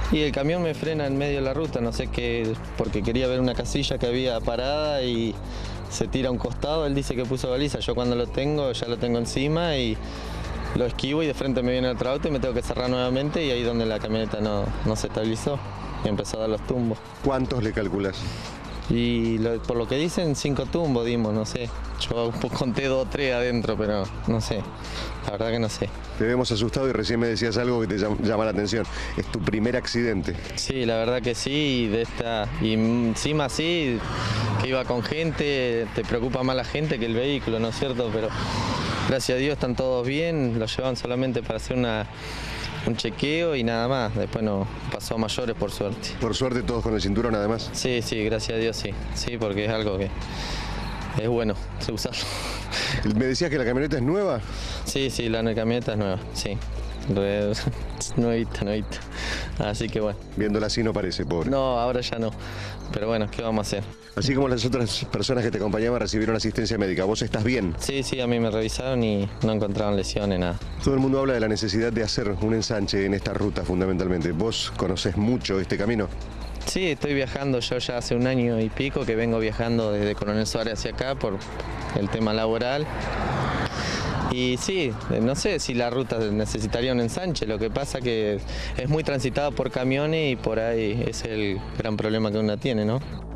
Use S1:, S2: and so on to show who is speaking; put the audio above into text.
S1: Y el camión me frena en medio de la ruta, no sé qué, porque quería ver una casilla que había parada y se tira a un costado, él dice que puso baliza, yo cuando lo tengo, ya lo tengo encima y lo esquivo y de frente me viene otro auto y me tengo que cerrar nuevamente y ahí donde la camioneta no se estabilizó y empezó a dar los tumbos.
S2: ¿Cuántos le calculas?
S1: Y por lo que dicen, 5 tumbos dimos, no sé. Yo conté 2 o 3 adentro, pero no sé. La verdad que no sé.
S2: Te vemos asustado y recién me decías algo que te llama la atención. Es tu primer accidente.
S1: Sí, la verdad que sí. Y encima sí, que iba con gente, te preocupa más la gente que el vehículo, ¿no es cierto? Pero gracias a Dios están todos bien, lo llevan solamente para hacer un chequeo y nada más. Después no pasó a mayores, por suerte.
S2: Por suerte todos con el cinturón además.
S1: Sí, sí, gracias a Dios sí. Sí, porque es algo que es bueno usarlo.
S2: ¿Me decías que la camioneta es nueva?
S1: Sí, sí, la camioneta es nueva, sí. Nuevita. Así que bueno.
S2: Viéndola así no parece, pobre.
S1: No, ahora ya no. Pero bueno, ¿qué vamos a hacer?
S2: Así como las otras personas que te acompañaban recibieron asistencia médica, ¿vos estás bien?
S1: Sí, sí, a mí me revisaron y no encontraron lesiones, nada.
S2: Todo el mundo habla de la necesidad de hacer un ensanche en esta ruta fundamentalmente. ¿Vos conocés mucho este camino?
S1: Sí, estoy viajando yo ya hace 1 año y pico que vengo viajando desde Coronel Suárez hacia acá por el tema laboral. Y sí, no sé si la ruta necesitaría un ensanche, lo que pasa que es muy transitada por camiones y por ahí es el gran problema que uno tiene, ¿no?